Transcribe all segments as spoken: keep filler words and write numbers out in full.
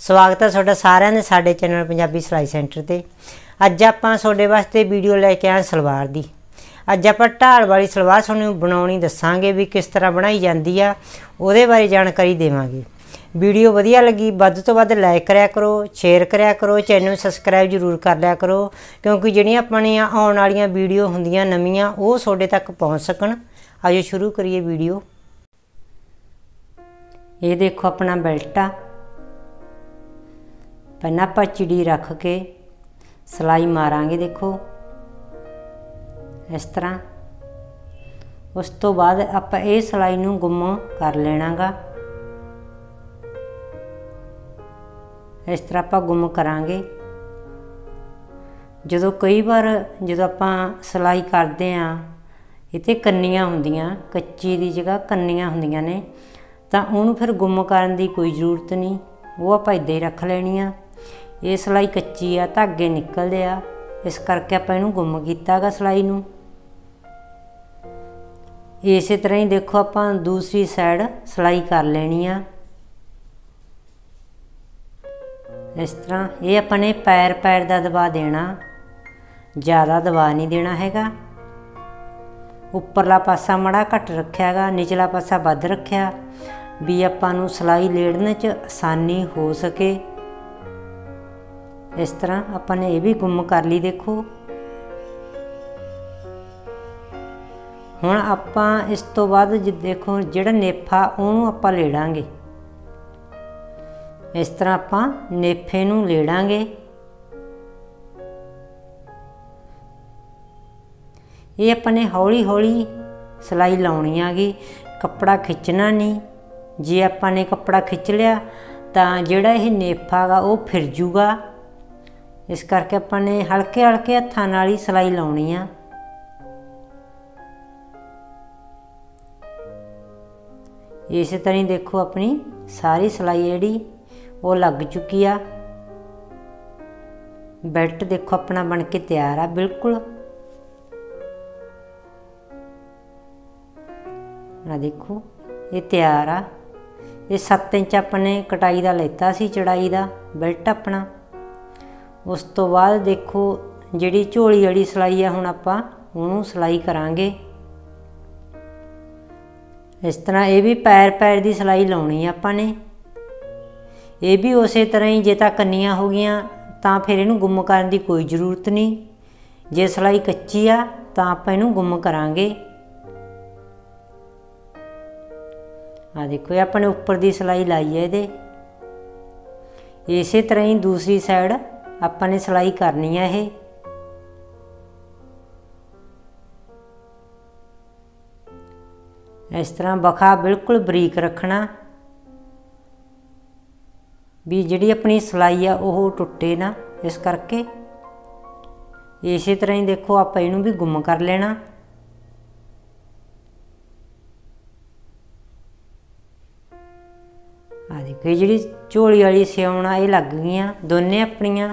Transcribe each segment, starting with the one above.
स्वागत है तुहाडा सारिਆਂ ਦੇ ਸਾਡੇ चैनल पंजाबी सिलाई सेंटर ते। अज आपां तुहाडे वास्ते वीडियो लैके आए सलवार दी। अज आपां ढाल वाली सलवार तुहानूं बनाउणी दस्सांगे भी किस तरह बनाई जाती है, उहदे बारे जानकारी देवांगे। वीडियो वधिया लगी वध तो वध लाइक करया करो, शेयर करया करो, चैनल सबसक्राइब जरूर कर लिया करो, क्योंकि जिहड़ियां अपणियां आउण वालीआं वीडियो हुंदियां नवीआं ओह तुहाडे तक पहुँच सकण। आजो शुरू करिए वीडियो। ये देखो अपना बेल्ट आ। पहला आपां चिड़ी रख के सिलाई मारांगे, देखो इस तरह। उस तो बाद आपां ये सिलाई नूं गुम कर लेना गा। इस तरह आपां गुम करांगे। जदों कई बार जदों आपां सिलाई करदे आ इत्थे कन्नियां हुंदियां, कच्ची दी जगह कन्नियां हुंदियां ने, तां उहनूं फिर गुम करन दी कोई जरूरत नहीं, वो आपां इदां ही रख लैणी आ। ये सिलाई कच्ची आ, धागे निकलदे आ, इस करके आपां इहनूं गुम कीता गा सिलाई नूं। इस तरह ही देखो आपां दूसरी साइड सिलाई कर लेनी आ। इस तरह ये अपने पैर पैर दा दबा देना, ज़्यादा दबा नहीं देना हैगा। उपरला पासा माड़ा घट रखिया गा, निचला पासा वध रखिया भी आपां नूं सिलाई लेड़ने च आसानी हो सके। इस तरह आपां ने ये भी गुम कर ली। देखो हुण आपां इस तो बाद देखो जिहड़ा नेफा उहनूं आपां लेड़ांगे। इस तरह आपां नेफे नूं लेड़ांगे। ये अपने हौली हौली सिलाई लाउणी आगी, कपड़ा खिंचना नहीं। जे आपां ने कपड़ा खिंच लिया तां जिहड़ा ये नेफा गा वो फिर जूगा। इस करके आपां ने हल्के हल्के हत्थां नाल ही सिलाई लाउणी आ। इस तरह ही देखो अपनी सारी सिलाई जिहड़ी वो लग चुकी आ। बेल्ट देखो अपना बन के तैयार आ बिल्कुल। आ देखो ये तैयार आ। ये सत्त इंच अपने कटाई का लेता सी, चढ़ाई का बेल्ट अपना। उस तो बाद देखो जिहड़ी झोली वाली सिलाई है हुण आपां उहनूं सिलाई करांगे। इस तरह ये भी पैर पैर की सिलाई लाउणी आपां ने। ये भी उस तरह ही जे तां कन्नियां हो गईयां तां फिर इहनूं गुम करन दी कोई जरूरत नहीं। जे सिलाई कच्ची आ तां आपां इहनूं गुम करांगे। आ देखो ये अपने उपर दी सिलाई लाई है इहदे। इस तरह ही दूसरी साइड आपां ने सिलाई करनी है। ये इस तरह बखा बिल्कुल बरीक रखना भी जिहड़ी अपनी सिलाई आ वो टुटे ना। इस करके इस तरह ही देखो आपां इहनूं भी गुम कर लेना। आ देखो ये जिहड़ी झोली वाली सिउण ये लग गईयां दोने अपनियां।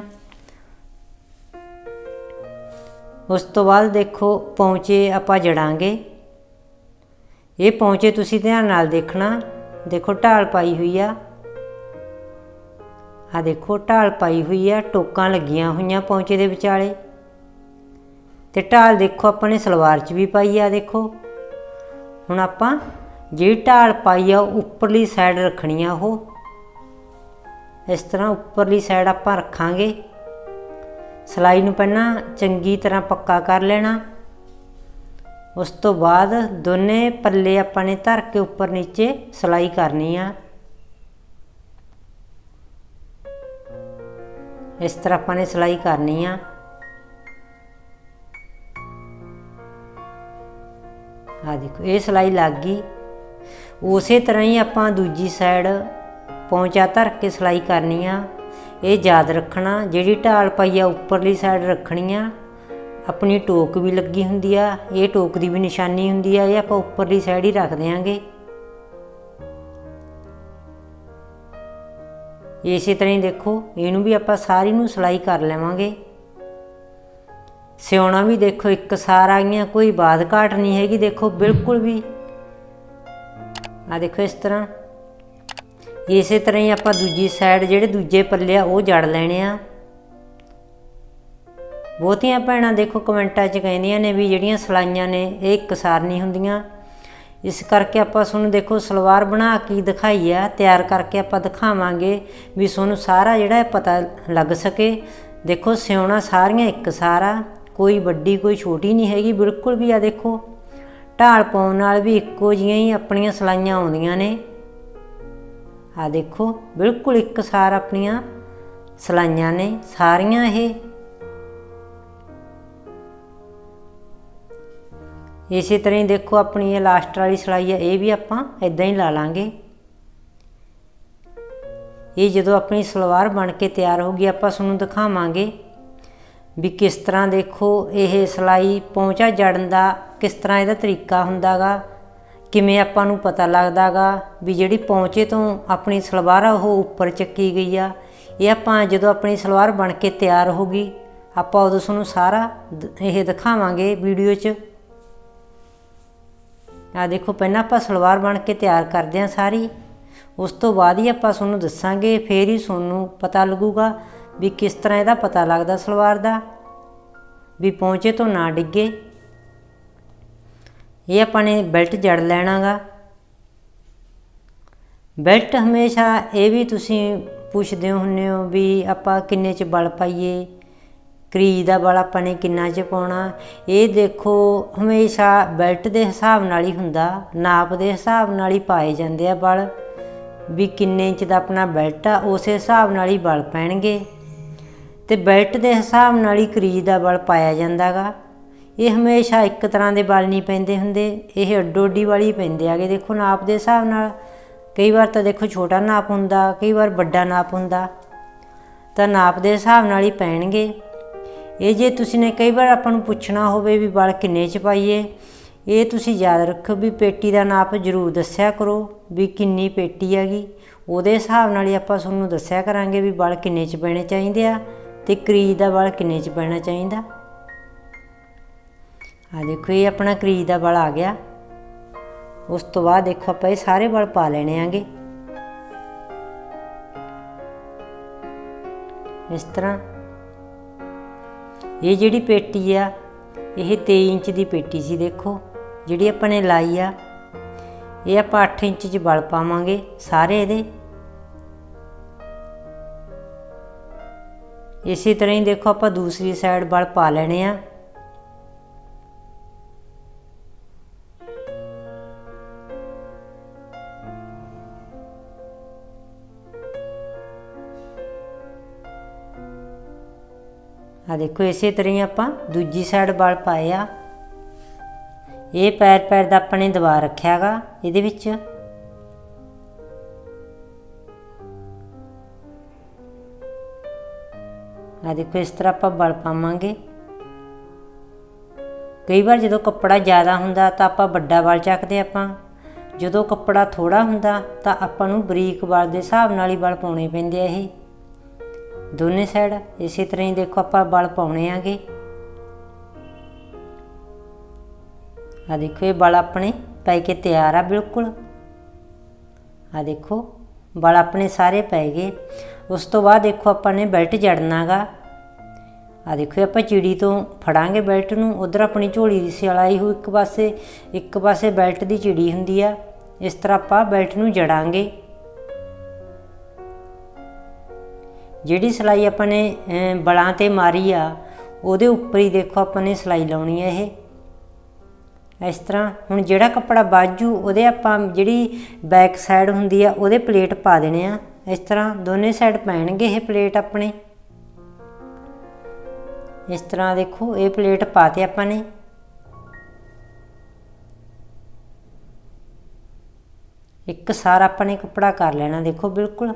उस तो बाद देखो पौंचे आपां जड़ांगे। ये पौंचे तुसीं ध्यान नाल देखना। देखो ढाल पाई हुई आ। आ देखो ढाल पाई हुई आ, टोकां लगियां हुईयां पौंचे दे विचाले। ते ढाल देखो आपां ने सलवार च भी पाई आ। देखो हुण आपां जिहड़ी ढाल पाई आ उपरली साइड रखनी आ। वो इस तरह उपरली साइड आपां रखांगे। सिलाई नूं पहलां चंगी तरह पक्का कर लेना। उस तो बाद दोने पल्ले आपां ने धर के उपर नीचे सिलाई करनी आ। इस तरह आपां ने सिलाई करनी आ। आ देखो ये सिलाई लग गई। उस तरह ही आपां दूजी साइड पौंचा धर के सिलाई करनी आ। ये याद रखना जिहड़ी ढाल पाई आ उपरली साइड रखनी आ। अपनी टोक भी लगी हुंदी आ, ये टोक की भी निशानी हुंदी आ। ये आपां उपरली साइड ही रख देंगे। इस तरह ही देखो इहनूं भी आपां सारी नूं सिलाई कर लवांगे। सिउणा भी देखो एक सार आ गईयां, कोई बाद घाट नहीं हैगी। देखो बिल्कुल भी आ देखो इस तरह इस तरह ही आपां दूजी साइड जिहड़े दूजे पल्ले आ वो जड़ लैणे आ। बहुतियां भैणां देखो कमेंटां च कहिंदियां ने भी जिहड़ियां सलाइयां ने ये एकसार नहीं हुंदियां, इस करके आपां तुहानूं देखो सलवार बना के दिखाई आ, तैयार करके आपां दिखावांगे भी तुहानूं सारा जिहड़ा पता लग सके। देखो सिउणा सारियां एकसार आ, कोई वड्डी कोई छोटी नहीं हैगी बिल्कुल भी। आ देखो ढाल पाउण नाल भी इक्को जिहियां ही अपणियां सलाइयां आउंदियां ने। आ देखो बिल्कुल एकसार अपनियां सलाइयां ने सारियां। ये इस तरह ही देखो अपनी ये लास्ट वाली सिलाई है, ये भी आपां इदां ही ला लांगे। ये जदों अपनी सलवार बन के तैयार होगी आपां तुहानूं दिखावांगे भी किस तरह देखो ये सिलाई पहुंचा जड़न दा किस तरह इहदा तरीका हुंदा गा, किवें आपां नूं पता लगदा गा भी जिहड़ी पहुंचे तो अपनी सलवार आ वो उपर चक्की गई आ। ये आपां जदों अपनी सलवार बन के तैयार होगी आपां उदों तुहानूं सारा ये दिखावांगे वीडियो च। आ देखो पहलां आपां सलवार बन के तैयार करदे हां सारी, उस तो बाद ही आपां तुहानूं दस्सांगे, फिर ही तुहानूं पता लगूगा भी किस तरह इहदा पता लगदा सलवार दा भी पहुंचे तो ना डिगे। ये आपां ने बेल्ट जड़ लैणा गा। बेल्ट हमेशा ये भी तुसीं पुछदे हुंदे हो भी आपां किन्ने च बल पाइए, क्रीज दा बल आपां ने किन्ना च पाउणा। ये देखो हमेशा बेल्ट दे हिसाब नाल ही हुंदा, नाप दे हिसाब नाल ही पाए जांदे आ बल भी किन्ने इंच दा अपना बेल्ट आ उस हिसाब नाल ही बल पैणगे ते बेल्ट दे हिसाब नाल ही क्रीज दा बल पाया जांदा गा। ये हमेशा एक तरह के बल नहीं पैंदे हुंदे, ये अड्डो अड्डी वाली ही पैंदे आगे। देखो नाप दे हिसाब नाल कई बार तो देखो छोटा नाप हुंदा, कई बार वड्डा नाप हुंदा, तां नाप दे हिसाब नाल ही पैणगे। ये जे तुसीं ने कई बार आपां नूं पुछना होवे भी बल किन्ने च पाइए, ये तुसीं याद रखो भी पेटी दा नाप जरूर दस्सिया करो भी किन्नी पेटी हैगी, उहदे हिसाब नाल ही आपां तुहानूं दस्सिया करांगे भी बल किन्ने च पैणे चाहीदे आ ते क्रीज दा बल किन्ने च पैणा चाहीदा। आ देखो ये अपना क्रीज दा बल आ गया। उस तो बाद देखो आपां ये सारे बल पा लेने आंगे इस तरह। ये जिहड़ी पेटी आ ये तेई इंच की पेटी सी, देखो जिहड़ी आपां ने लाई आ ये आपां अठ इंच च बल पावांगे सारे इहदे। इसी तरह ही देखो आपां दूसरी साइड बल पा लेने आ। आ देखो इसे तरह ही आपां दूजी साइड बल पाए आ। ये पैर पैर दा आपां ने दबा रखिया गा इहदे विच। आ देखो इस तरह आपां बल पावांगे। कई बार जदों कपड़ा ज़्यादा हुंदा तां आपां वड्डा बल चकदे आपां, जदों कपड़ा थोड़ा हुंदा तां आपां नूं बरीक बल दे हिसाब नाल ही बल पाउणे पैंदे आ। ये दोने साइड इसी तरह ही देखो आपां बल पाउणे आगे। आ देखो ये बल अपने पै के तैयार आ बिल्कुल। आ देखो बल अपने सारे पै गए। उस तो बाद देखो आपां ने बेल्ट जड़ना गा। आ देखो आपां चिड़ी तो फड़ांगे बेल्ट नूं, उधर अपनी झोली दी सिलाई हुई एक पासे, एक पासे बेल्ट दी चिड़ी हुंदी आ। इस तरह आपां बेल्ट नूं जड़ांगे। जिहड़ी सिलाई आपां ने बलां ते मारी आ उहदे उपर ही देखो आपां ने सिलाई लाउणी है। ये इस तरह हुण जिहड़ा कपड़ा बाजू उहदे आपां जिहड़ी बैक साइड हुंदी आ उहदे प्लेट पा देने आ। इस तरह दोने साइड पैणगे ये प्लेट अपने। इस तरह देखो ये प्लेट पाते आपां ने। एक सारा आपां ने कपड़ा कर लेना देखो बिल्कुल।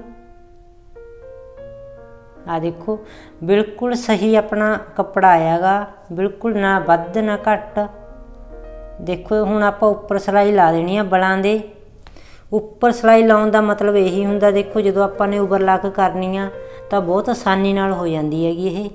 आ देखो बिल्कुल सही अपना कपड़ा आया गा, बिल्कुल ना वध ना घट। देखो हुण आपां उपर सिलाई ला देनी आ बलां दे उपर। सिलाई लाउण दा मतलब यही हुंदा, देखो जदों आपां ने ओवरलॉक करनी आ तां बहुत आसानी नाल हो जांदी हैगी ये।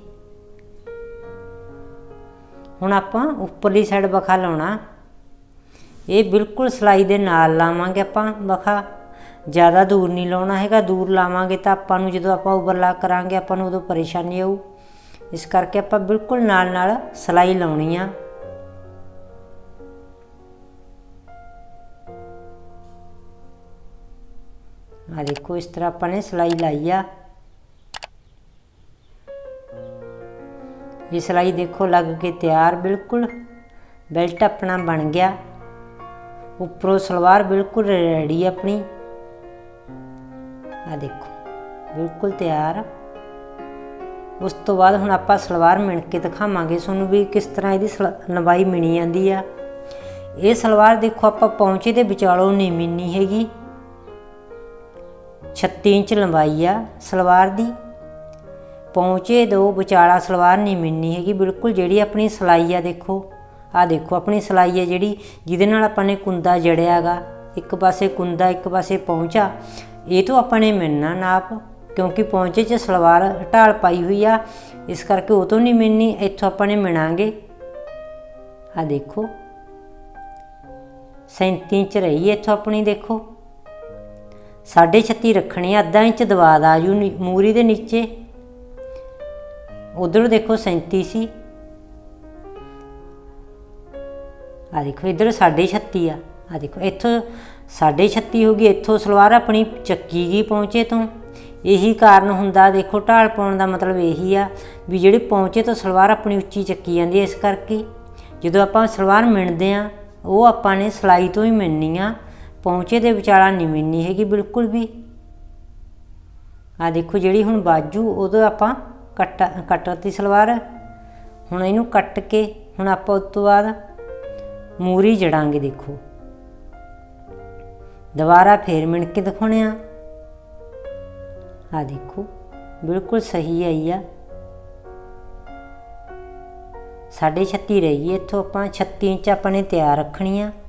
हुण आपां उपरली साइड बखा लाउणा, ये बिल्कुल सिलाई दे नाल लावांगे आपां बखा। ज़्यादा दूर नहीं लाना हैगा, दूर लावांगे तो आपां नूं जदों आपां ओवरलॉक करांगे आपां नूं उदों परेशानी आऊ। इस करके आपां बिल्कुल नाल नाल सिलाई लाउणी आ। आ देखो इस तरह आपां ने सिलाई लाई आ। ये सिलाई देखो लग के तैयार, बिल्कुल बेल्ट अपना बन गया। उपरों सलवार बिल्कुल रेडी अपनी। आ देखो बिल्कुल तैयार। उस तो बाद हुण आपां सलवार मिण के दिखावांगे तुहानूं भी किस तरह इहदी लंबाई मिणी जांदी आ। ये सलवार देखो आपां पौंचे दे विचालों नहीं मिणनी हैगी। छत्ती इंच लंबाई आ सलवार दी। पौंचे दो विचाला सलवार नहीं मिलनी हैगी। बिल्कुल जिहड़ी अपनी सिलाई आ देखो, आ देखो अपनी सिलाई है जिहड़ी जिहदे नाल आपां ने कुंदा जड़िया गा, एक पासे कुंदा एक पासे पौंचा, ये तो आपां ने मिलना नाप, क्योंकि पौंचे च सलवार ढाल पाई हुई आ, इस करके वो तो नहीं मिलनी, इत्थों आपां ने मिणांगे। आ देखो सैंती इंच रही इत्थों अपनी, देखो साढ़े छत्ती रखनी, अद्धा इंच दवा दा आजू मूरी दे नीचे। उधर देखो सैंती सी, आ देखो इधर साढ़े छत्ती आ। आ देखो इत्थों साढ़े छत्ती हो गई, इत्थों सलवार अपनी चक्की गई पौंचे तो। यही कारण हुंदा, देखो ढाल पाउण दा मतलब यही आ भी जिहड़ी पौंचे तो सलवार अपनी उच्ची चक्की जांदी है। इस करके जदों आपां सलवार मिणदे आ वो आपां ने सिलाई तो ही मिलनी आ, पौंचे दे विचाला नहीं मिलनी हैगी बिल्कुल भी। आ देखो जिहड़ी हुण बाजू उदों आपां कट कटती सलवार, हुण इहनूं कट के हुण आपां उस तो बाद मूरी जड़ांगे। देखो दोबारा फिर मिण के दिखाउणे आ। आ देखो बिल्कुल सही आई आ। साढ़े छत्ती रही है, इत्थों आपां छत्ती इंच आपां ने तैयार रखनी आ।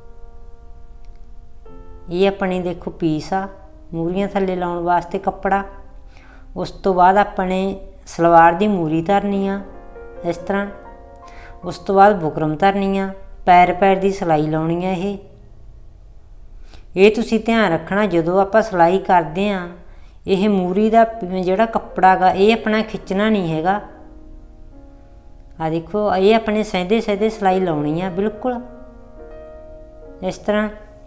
ये अपनी देखो पीस आ मूरियां थल्ले लाउण वास्ते कपड़ा। उस तो बाद अपने सलवार दी मूरी धरनी आ इस तरह। उस तो बाद बुकरम धरनी आ, पैर पैर दी सिलाई लाउणी आ। ये ये तुसीं ध्यान रखना जदों आपां सिलाई करदे आ, ये मूरी दा जिहड़ा कपड़ा गा ये अपना खिच्चना नहीं हैगा। आ देखो ये अपने सैदे सैदे सिलाई लाउणी आ बिल्कुल इस तरह।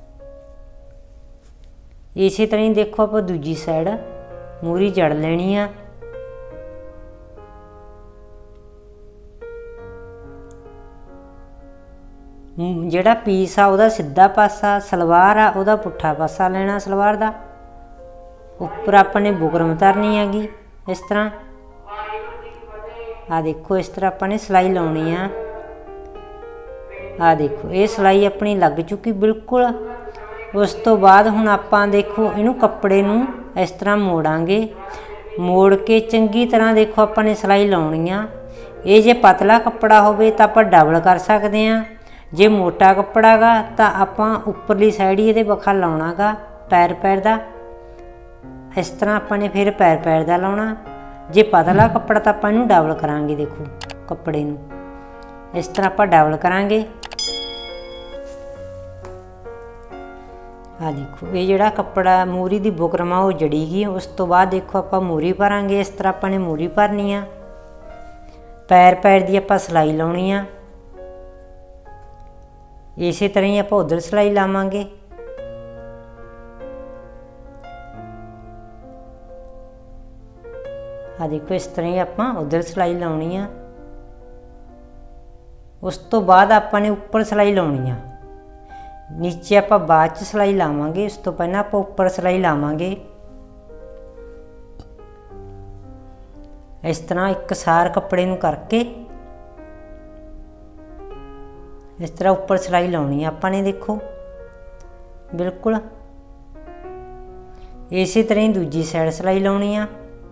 इस तरह ही देखो आप दूजी साइड मूरी जड़ लेनी आ। जिहड़ा पीस आ उहदा सीधा पासा, सलवार आ उहदा पुट्ठा पासा लेना सलवार दा। उपर अपने बुकरम धरनी हैगी इस तरह। आ देखो इस तरह अपने सिलाई लाउणी आ। आ देखो ये सिलाई अपनी लग चुकी बिल्कुल। उस तो बाद हुण आपां देखो इनू कपड़े नू इस तरह मोड़ांगे। मोड़ के चंगी तरह देखो आपां ने सिलाई लाउणी आ। ये जे पतला कपड़ा होवे तां आपां डबल कर सकदे आ, जे मोटा कपड़ा गा तां आपां उपरली साइड ही इहदे बखा लाउणा गा पैर पैर दा। इस तरह आपां ने फिर पैर पैर दा लाउणा। जे पतला कपड़ा तां आपां इनू डबल करांगे। देखो कपड़े नू इस तरह आपां डबल करांगे। आ देखो ये जिहड़ा कपड़ा मूरी दी बुकरम आ वो जड़ी गई। उस तो बाद देखो आपां मूरी भरांगे। इस तरह आपां ने मूरी भरनी आ। पैर पैर दी आपां सिलाई लाउणी आ। इसे तरह ही आपां उधर सिलाई लावांगे। आ देखो इस तरह ही आपां उधर सिलाई लाउणी आ। उस तो बाद आपां ने उपर सिलाई लाउणी आ। नीचे आपां बाद च सिलाई लावांगे, उस तो पहलां आपां उपर सिलाई लावांगे। इस तरह एक सार कपड़े नूं करके इस तरह उपर सिलाई लाउणी आ आपां ने। देखो बिल्कुल इसी तरह ही दूजी साइड सिलाई लाउणी आ।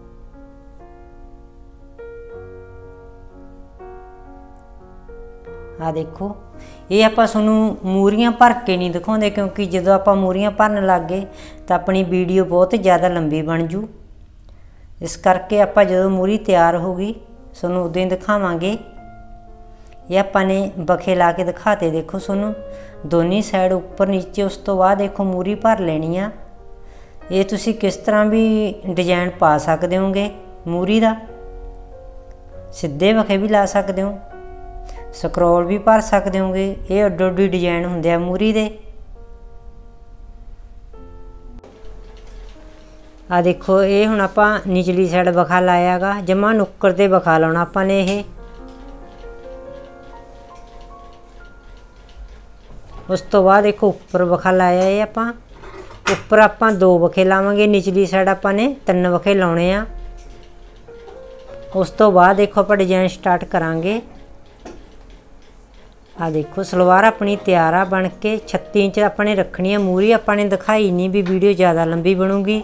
आ देखो ये आपां तुहानूं मूरियां भर के नहीं दिखाउंदे, क्योंकि जदों आपां मूरियां भरन लग गए तो अपनी वीडियो बहुत ज़्यादा लंबी बन जू। इस करके आपां जदों मूरी तैयार हो गई तुहानूं उदों ही दिखावांगे। ये आपां ने बखे ला के दिखाते देखो तुहानूं दोनों साइड उपर नीचे। उस तो बाद देखो मूरी भर लेनी आ। ਇਹ ਤੁਸੀਂ ਕਿਸ ਤਰ੍ਹਾਂ ਵੀ ਡਿਜ਼ਾਈਨ ਪਾ ਸਕਦੇ ਹੋਗੇ। ਮੂਰੀ ਦਾ ਸਿੱਧੇ ਵਖੇ ਵੀ ਲਾ ਸਕਦੇ ਹੋ, ਸਕਰੋਲ ਵੀ ਭਰ ਸਕਦੇ ਹੋਗੇ। ਇਹ ਅੱਡੋ ਅੱਡੀ ਡਿਜ਼ਾਈਨ ਹੁੰਦੇ ਆ ਮੂਰੀ ਦੇ। ਆ ਦੇਖੋ, ਇਹ ਹੁਣ ਆਪਾਂ ਨਿਚਲੀ ਸਾਈਡ ਵਖਾ ਲਾਇਆ ਗਾ, ਜਮਾ ਨੁੱਕਰ ਤੇ ਵਖਾ ਲਾਉਣਾ ਆਪਾਂ ਨੇ। ਇਹ ਉਸ ਤੋਂ ਬਾਅਦ ਦੇਖੋ ਉੱਪਰ ਵਖਾ ਲਾਇਆ। ਇਹ ਆਪਾਂ ਉੱਪਰ ਆਪਾਂ ਦੋ ਵਖੇ ਲਾਵਾਂਗੇ, ਨਿਚਲੀ ਸਾਈਡ ਆਪਾਂ ਨੇ ਤਿੰਨ ਵਖੇ ਲਾਉਣੇ ਆ। ਉਸ ਤੋਂ ਬਾਅਦ ਦੇਖੋ ਆਪਾਂ डिजाइन स्टार्ट करांगे। आ देखो सलवार अपनी तैयार आ बन के। छत्ती इंच अपने रखनी है मूरी, अपने दिखाई नहीं भी वीडियो ज़्यादा लंबी बनूगी।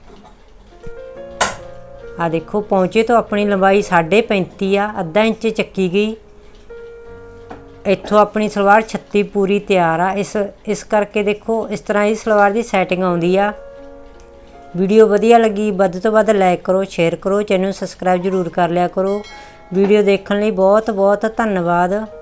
आ देखो पहुँचे तो अपनी लंबाई साढ़े पैंती आ, अद्धा इंच चक्की गई। इत्थों अपनी सलवार छत्ती पूरी तैयार आ। इस इस करके देखो इस तरह ही सलवार की सैटिंग आउंदी आ। वीडियो वधिया लगी वध तो वध लाइक करो, शेयर करो, चैनल सबसक्राइब जरूर कर लिया करो। वीडियो देखने लई बहुत बहुत धन्यवाद।